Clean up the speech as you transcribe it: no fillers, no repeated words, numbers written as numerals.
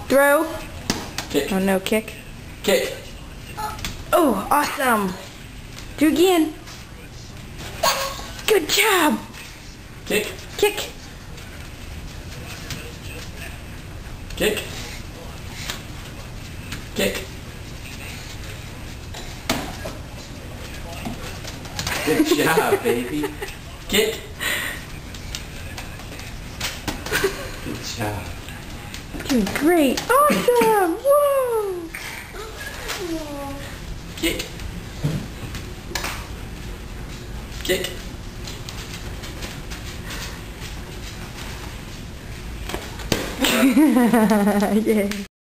Throw. Kick. Oh no, kick. Kick. Oh, awesome. Do again. Good job. Kick. Kick. Kick. Kick. Good job, baby. Kick. Good job. Doing great. Awesome. Whoa. Kick. Kick. Yeah.